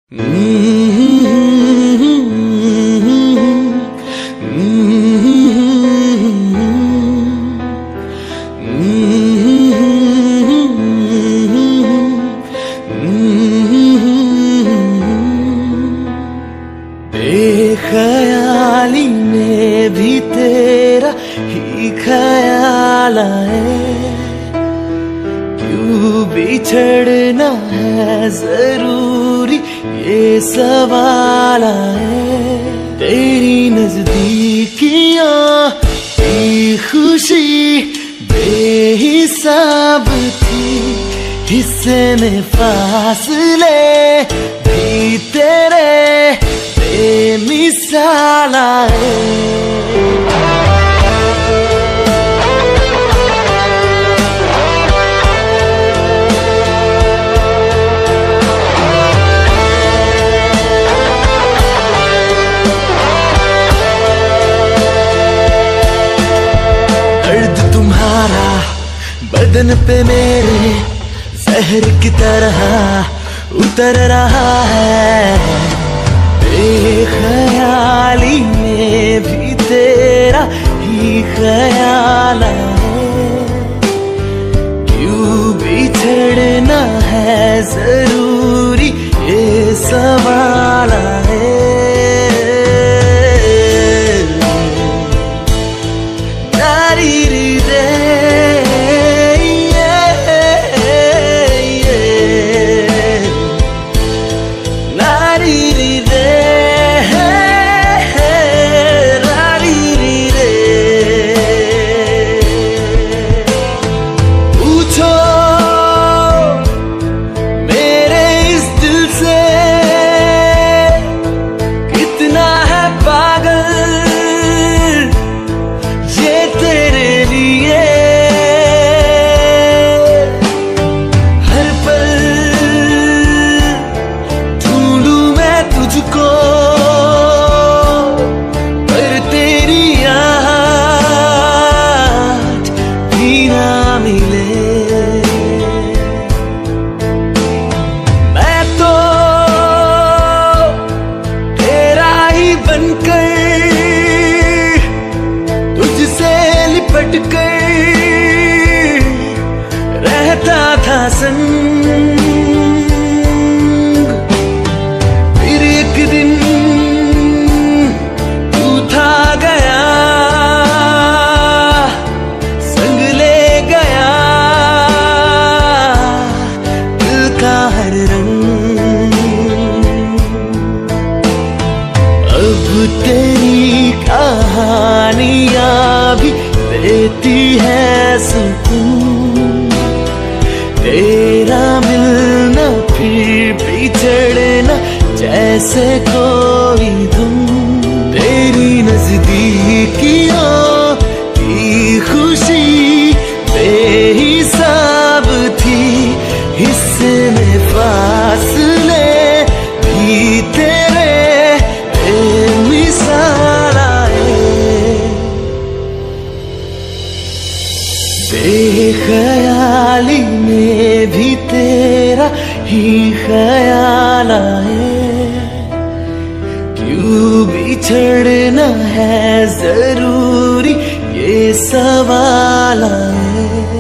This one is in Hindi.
बेखयाली में भी तेरा ही ख्याल आए, क्यों बिछड़ना है जरूरी ये सवाल आए। तेरी नजदीकियां की खुशी बेहिसाब थी, हिस्से में फासले भी तेरे बेमिसाल आए। बदन पे मेरे जहर की तरह उतर रहा है, बेखयाली में भी तेरा ही ख्याल आए। क्यों बिछड़ना है जरूरी ये सवाल आए। रहता था संग, फिर एक दिन तू था गया, संग ले गया दिल का हर रंग। अब तेरी कहानियां भी देती है सुकून, तेरा मिलना फिर बिछड़ना जैसे कोई धुन। तेरी नजदीकियों की खुशी बेहिसाब थी, हिस्से में फासले भी तेरे बेमिसाल आए। बेखयाली में भी तेरा ही ख्याल आए, क्यों बिछड़ना है जरूरी ये सवाल आए।